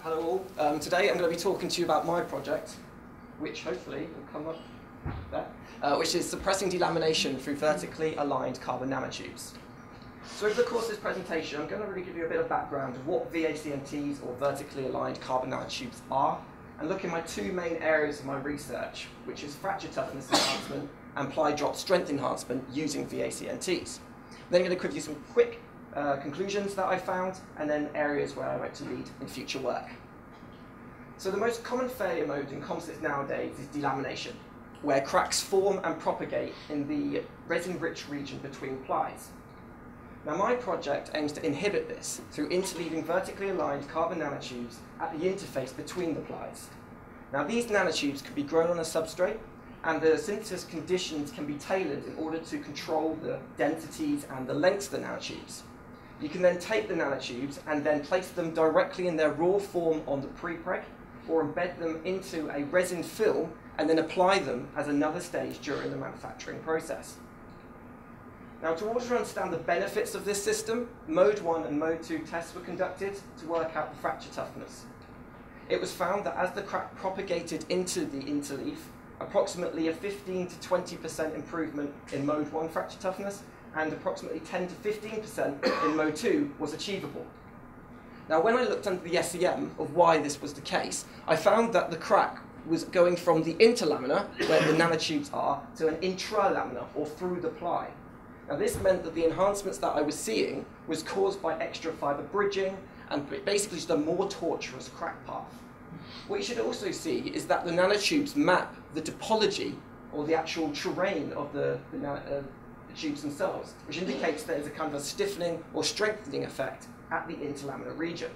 Hello all. Today I'm going to be talking to you about my project, which hopefully will come up there, which is suppressing delamination through vertically aligned carbon nanotubes. So over the course of this presentation, I'm going to really give you a bit of background of what VACNTs, or vertically aligned carbon nanotubes, are, and look in my two main areas of my research, which is fracture toughness enhancement and ply drop strength enhancement using VACNTs. Then I'm going to give you some quick conclusions that I found, and then areas where I like to lead in future work. So the most common failure mode in composites nowadays is delamination, where cracks form and propagate in the resin-rich region between plies. Now my project aims to inhibit this through interleaving vertically aligned carbon nanotubes at the interface between the plies. Now these nanotubes can be grown on a substrate, and the synthesis conditions can be tailored in order to control the densities and the lengths of the nanotubes. You can then take the nanotubes and then place them directly in their raw form on the prepreg, or embed them into a resin film and then apply them as another stage during the manufacturing process. Now, in order to understand the benefits of this system, Mode 1 and Mode 2 tests were conducted to work out the fracture toughness. It was found that as the crack propagated into the interleaf, approximately a 15 to 20% improvement in Mode 1 fracture toughness and approximately 10 to 15% in Mode 2 was achievable. Now, when I looked under the SEM of why this was the case, I found that the crack was going from the interlaminar, where the nanotubes are, to an intralaminar, or through the ply. Now, this meant that the enhancements that I was seeing was caused by extra fiber bridging and basically just a more tortuous crack path. What you should also see is that the nanotubes map the topology, or the actual terrain of the tubes themselves, which indicates there's a kind of a stiffening or strengthening effect at the interlaminar region.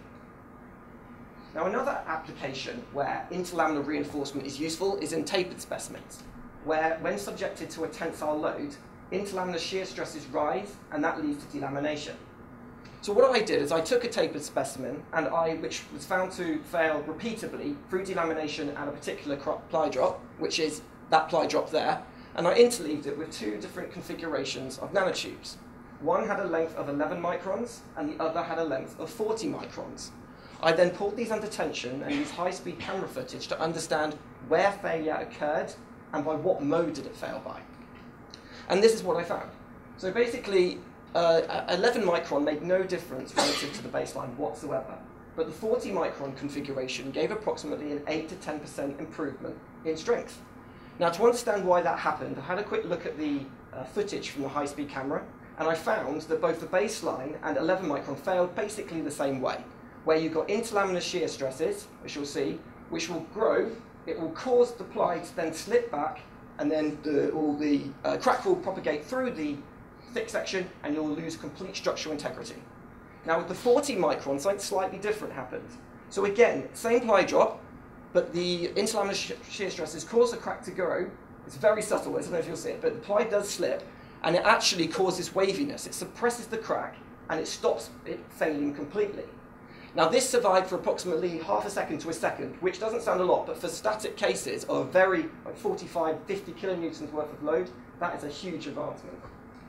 Now, another application where interlaminar reinforcement is useful is in tapered specimens, where when subjected to a tensile load, interlaminar shear stresses rise, and that leads to delamination. So what I did is I took a tapered specimen, which was found to fail repeatedly through delamination at a particular ply drop, which is that ply drop there, and I interleaved it with two different configurations of nanotubes. One had a length of 11 microns, and the other had a length of 40 microns. I then pulled these under tension and used high-speed camera footage to understand where failure occurred and by what mode did it fail by. And this is what I found. So basically, 11 micron made no difference relative to the baseline whatsoever, but the 40 micron configuration gave approximately an 8 to 10% improvement in strength. Now, to understand why that happened, I had a quick look at the footage from the high-speed camera, and I found that both the baseline and 11 micron failed basically the same way, where you've got interlaminar shear stresses, which you'll see, which will grow. It will cause the ply to then slip back, and then the crack will propagate through the thick section, and you'll lose complete structural integrity. Now, with the 40 micron, something slightly different happened. So again, same ply drop, but the interlaminar shear stresses cause the crack to grow. It's very subtle, I don't know if you'll see it, but the ply does slip, and it actually causes waviness. It suppresses the crack, and it stops it failing completely. Now, this survived for approximately half a second to a second, which doesn't sound a lot, but for static cases of very 45, 50 kilonewtons worth of load, that is a huge advancement.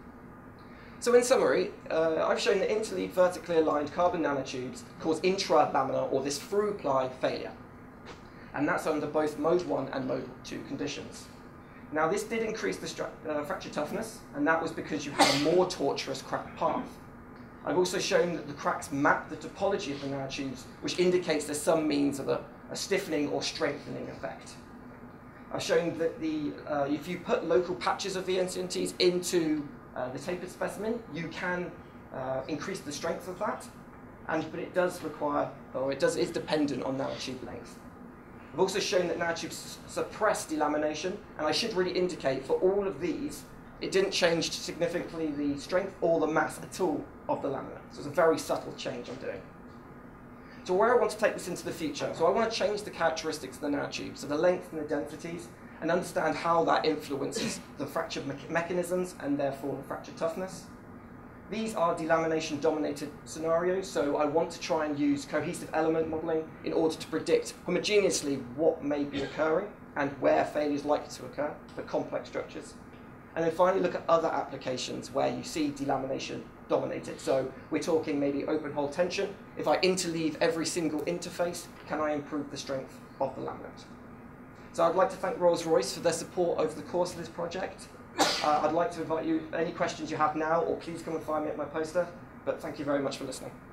So in summary, I've shown that interleaved vertically aligned carbon nanotubes cause intralaminar, or this through ply, failure. And that's under both Mode 1 and Mode 2 conditions. Now, this did increase the fracture toughness, and that was because you had a more tortuous crack path. I've also shown that the cracks map the topology of the nanotubes, which indicates there's some means of a stiffening or strengthening effect. I've shown that if you put local patches of VACNTs into the tapered specimen, you can increase the strength of that, but it does require, or is dependent on nanotube length. I've also shown that nanotubes suppress delamination, and I should really indicate for all of these, it didn't change significantly the strength or the mass at all of the lamina. So it's a very subtle change I'm doing. So where I want to take this into the future, so I want to change the characteristics of the nanotube, so the length and the densities, and understand how that influences the fracture mechanisms and therefore the fracture toughness. These are delamination-dominated scenarios, so I want to try and use cohesive element modeling in order to predict homogeneously what may be occurring and where failure is likely to occur for complex structures. And then finally look at other applications where you see delamination dominated. So we're talking maybe open hole tension. If I interleave every single interface, can I improve the strength of the laminate? So I'd like to thank Rolls-Royce for their support over the course of this project. I'd like to invite you, any questions you have now, or please come and find me at my poster. But thank you very much for listening.